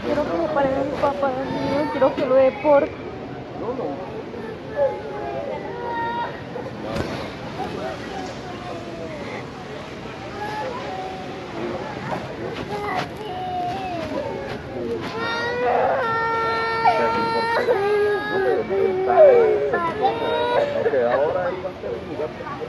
quiero que me pare a mi papá, no quiero que lo deporte. Ok, ahora él va a ser un lugar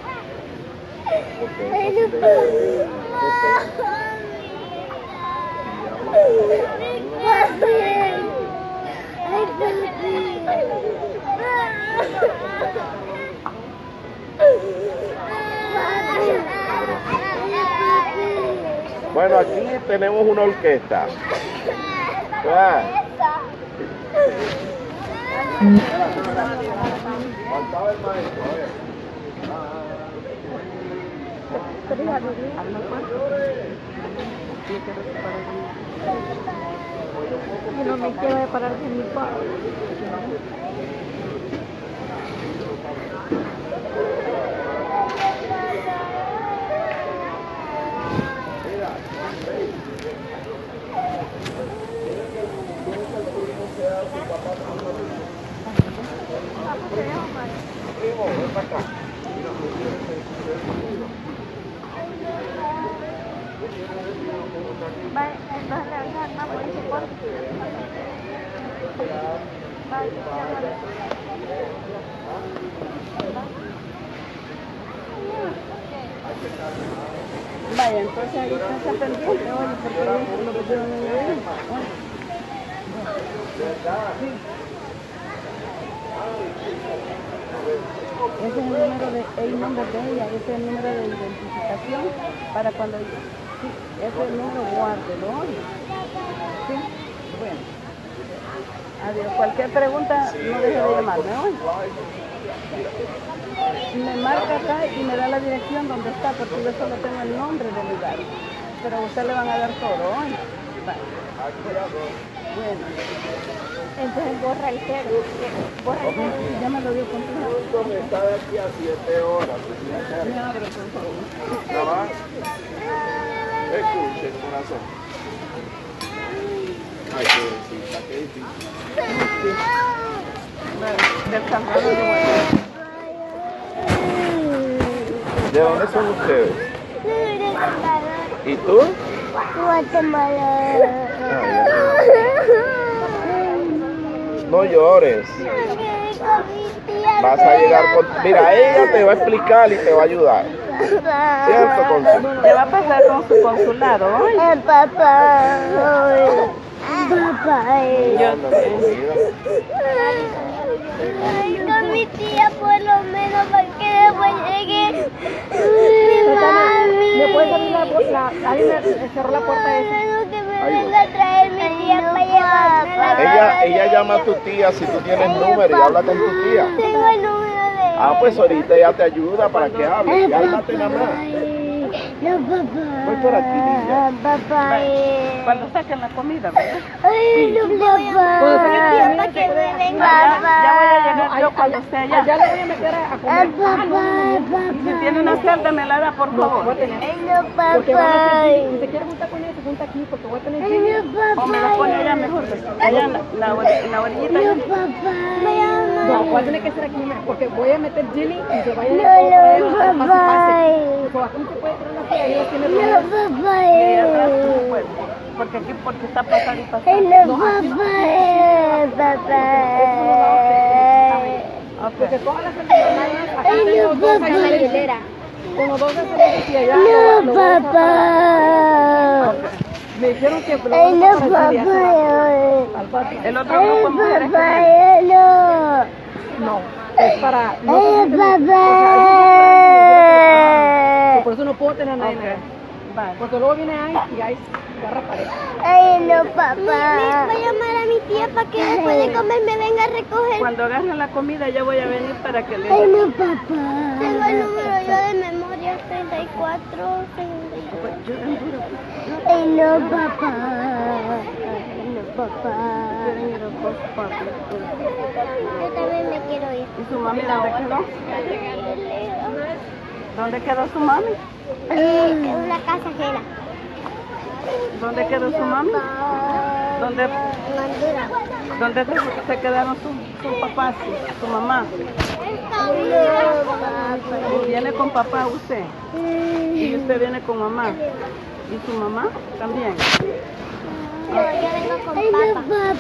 Bueno, aquí tenemos una orquesta. Faltaba el maestro, a ver. Yo no me quiero separar de mi papá. Primo, ven para acá. Vaya, entonces ahí está pendiente, oye, porque lo metieron en el avión. Ese es el número el nombre de ella, ese es el número de identificación para cuando... Sí, ese es el número, guárdelo. Sí, bueno. Adiós. Cualquier pregunta, no deje de llamarme hoy. Me marca acá y me da la dirección donde está, porque yo solo tengo el nombre del lugar. Pero a usted le van a dar todo hoy. Vale. Bueno. Entonces borra el cero. Borra el cero. Ya me lo dio completo. Está de aquí a 7 horas. Me abre, por favor. Nada más. Escuche, corazón. Ay, qué difícil. Del Salvador de Guatemala. ¿De dónde son ustedes? ¿Y tú? Guatemala. No llores. Vas a llegar con... Mira, ella te va a explicar y te va a ayudar. ¿Cierto, Consuelo? Le va a pasar con su consulado hoy. Papá. Papá. Yo sé. Ay, con mi tía por lo menos para que después llegue mi mami. ¿Me puedes abrir ahí me cerró la puerta esa? Quiero que me venga a traer mi tía para llevarme la Ella llama a tu tía si tú tienes número y habla con tu tía. Tengo el número de Ah, pues ahorita ella te ayuda para que hable. Cálmate nada más. No, papá. Voy por aquí, niña. Papá. Cuando saquen la comida, ¿verdad? Ay, no, papá. Para que me venga. Ya voy a llegar yo cuando esté allá. Ya le voy a meter a comer. Si tiene una celda, me la da, por favor. Ay, no, papá. Si se quiere juntar con ella, se junta aquí, porque voy a tener Ay, no, papá. o me la pone allá mejor. Allá en la orillita. No, papá. No, voy a tener que ser aquí, porque voy a meter Jimmy y se vaya a No, papá. aquí se puede traer la silla y ella tiene No, problemas. Y atrás no puede, porque aquí porque está pasando y pasando. Ay, no, papá. Porque todas las enfermedades, acá Ay, tengo no, dos papá. hielera. Tengo dos enfermedades y allá No, papá. me dijeron que Ay, no, papá. el otro Ay, grupo de mujeres papá, que no. no, es para no Ay, papá. por eso no puedo tener a nadie. Porque luego viene Ice y Ice agarra pared. Ay, no, papá. Voy a llamar a mi tía para que después de comer me venga a recoger. Cuando agarren la comida ya voy a venir para que le... Ay, no, papá. Tengo el número yo de memoria, 34, 34. Ay, no, papá. Ay, no, papá. Yo también me quiero ir. ¿Y su mami dónde quedó? ¿Dónde quedó su mami? En una casa ajena. ¿Dónde quedó su mami? ¿Dónde, En Honduras. dónde se quedaron sus papás, su mamá? ¿Y viene con papá usted? ¿Y usted viene con mamá? ¿Y su mamá también? No, yo vengo con papá.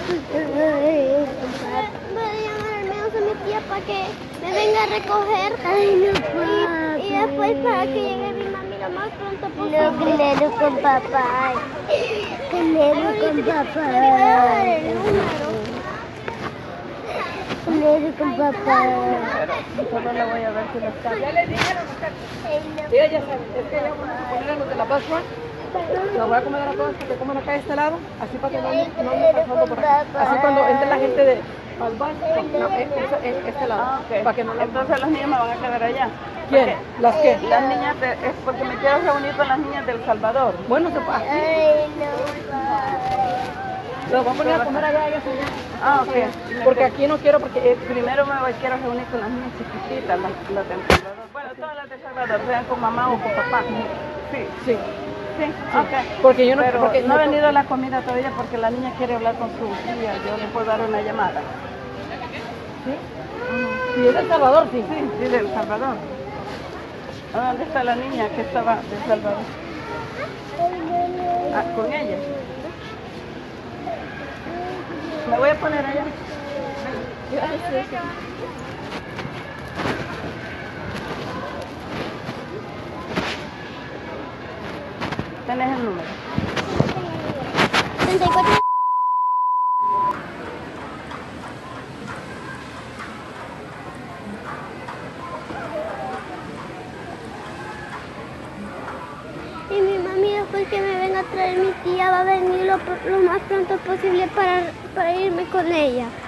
Voy a llamar al menos a mi tía para que me venga a recoger. Y después para que llegue mi mami lo más pronto posible. No, primero con papá. Primero con papá. Primero con papá. Solo le voy a ver si lo está. Ya le dijeron, ella ya sabe, es que ella vamos a poner los de la Pascua. Nos voy a comer a todos porque comen acá de este lado, así para que no ande pasando por aquí. Así cuando entre la gente de Palbar, este lado, para que no la... Entonces los niños me van a quedar allá. ¿Quién? ¿Las qué? Las niñas, es porque me quiero reunir con las niñas del Salvador. Bueno, se pasa. Los voy a poner a comer allá, ellas allá. Ah, ok. Porque aquí no quiero, porque Primero quiero reunir con las niñas chiquititas, las del Salvador. Bueno, todas las del Salvador, sean con mamá o con papá. Sí. sí. Sí, ok. Porque yo no, Pero porque no ha venido la comida todavía porque la niña quiere hablar con su tía. Yo le puedo dar una llamada. ¿Sí? ¿Y es de El Salvador? Sí. Sí, del Salvador. ¿Dónde está la niña que estaba de Salvador? Ah, con ella. Me voy a poner allá. ¿Tenés el número? 34. Y mi mami después que me venga a traer mi tía va a venir lo más pronto posible para irme con ella.